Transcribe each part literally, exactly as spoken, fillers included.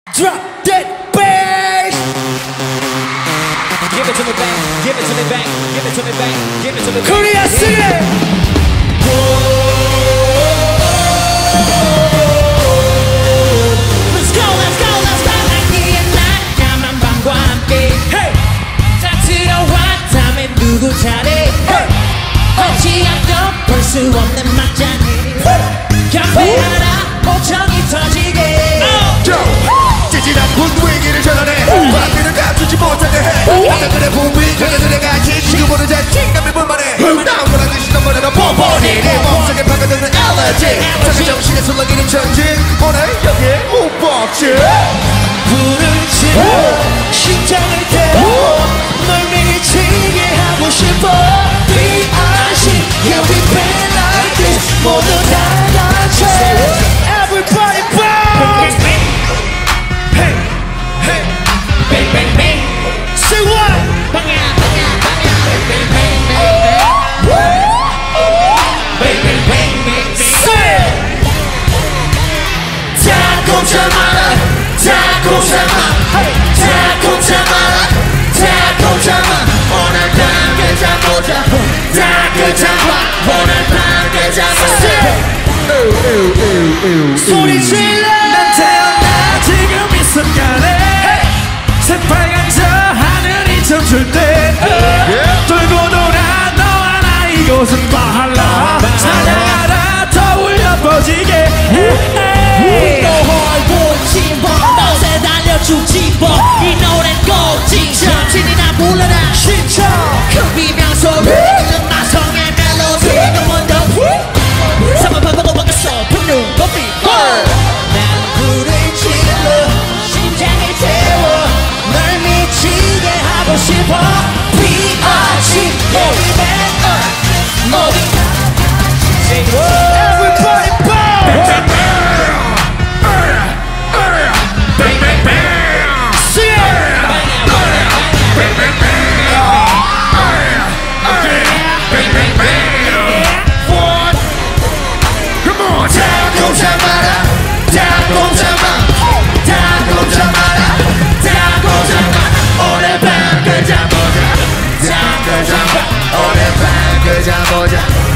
Drop that bass. Give it to me, bang. Give it to me, bang. Give it to me, bang. Give it to me, bang. Korea City. Let's go, let's go, let's go. 아니야 나야만 밤과 함께. Hey. 다 들어왔다면 누구 차례? Hey. 없지 않던 볼 수 없는 맞장구. 카페 하나 오천이 터지게. 찌질한 분위기를 전환해 밤비를 감추지 못하게 해 하나들의 분위 그녀들의 같이 지금보다 자신감을 불만해 나무라는 듯이 너무나도 뻔뻔히 내 몸속에 파고드는 엘러지 자기 정신에 술렁이는 천지 오늘 여기에 못 박지 불을 지워 심장을 태워 널 미치게 하고 싶어 B I C Yeah we been like this 모두 다 같이 Everybody bounce Hey Hey Bang bang bang. Say what? 방야 방야 방야. Bang bang bang bang. Bang bang bang bang. Say 다 꼼짝 마라. 다 꼼짝 마. 다 꼼짝 마라. 다 꼼짝 마. 오늘 밤 깨자보자. 다 깨자봐. 오늘 밤 깨자보자. 소리 질러 난 태어나 지금 이 순간에 새빨간 저 하늘이 춤출 때 돌고 돌아 너와 나 이곳은 바할라 사냥하라 더 울려 퍼지게 너홀 진보 너새 달려주지 뭐이 노래는 꼭지쳐 신이나 불러라 신청 큰 비명 소리 마성의 멜로디 영원 더 사막하고 바뀌었어 분노 높이 난 불을 질러 심장을 태워 널 미치게 하고 싶어 B I C Yeah we been up 모두 Everybody bounce Bang bang bang Say it Bang bang bang One Come on 다 꼼짝 마라 다 꼼짝 마 다 꼼짝 마라 다 꼼짝 마 오늘 밤 그자 보자 다 그자 마 오늘 밤 그자 보자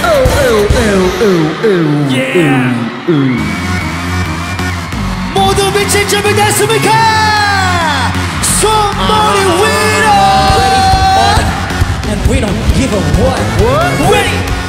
모두 미칠 준비 됐습니까? 손머리 위로 And we don't give a what. Ready